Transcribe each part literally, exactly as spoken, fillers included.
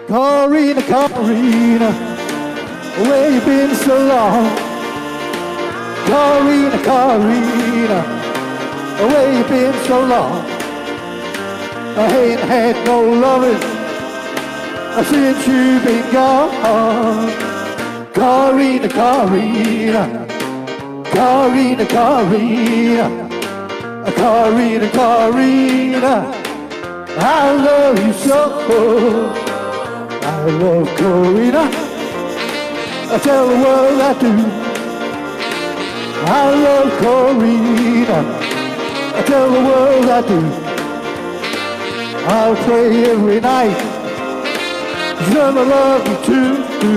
Corina, Corina, where you been so long? Corina, Corina, where you been so long? I ain't had no loving since you've been gone. Corina, Corina, Corina, Corina, Corina, Corina, I love you so. I love Corina. I tell the world I do. I love Corina. I tell the world I do. I'll pray every night. Cause I love you too.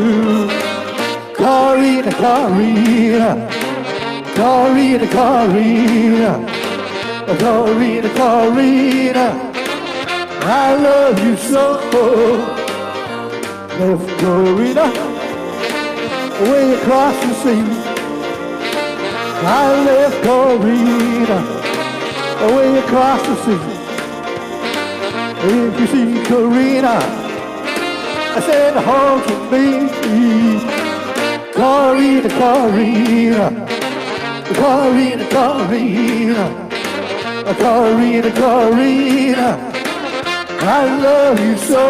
Corina, Corina, Corina, Corina, Corina, Corina, I love you so. Love Corina, way across the sea. I left Corina, way across the sea. If you see Corina, I said home to me. Corina, Corina, Corina, Corina, Corina, Corina, I love you so.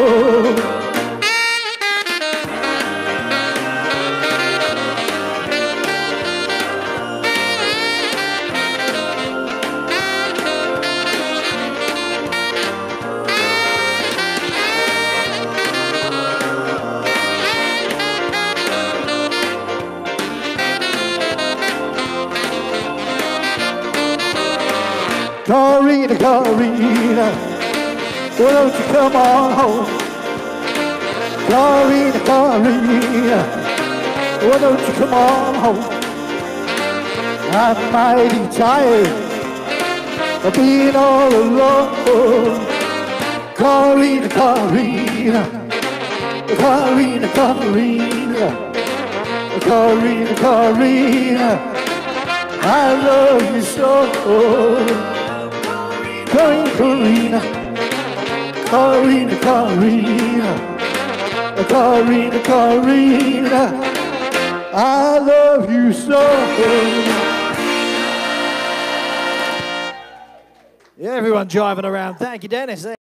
Corina, Corina, why don't you come on home? Corina, Corina, why don't you come on home? I'm mighty tired of being all alone. Corina, Corina, Corina, Corina, Corina, Corina, I love you so. Corina, Corina, Corina, Corina, Corina, I love you so. Yeah, everyone jiving around. Thank you, Dennis.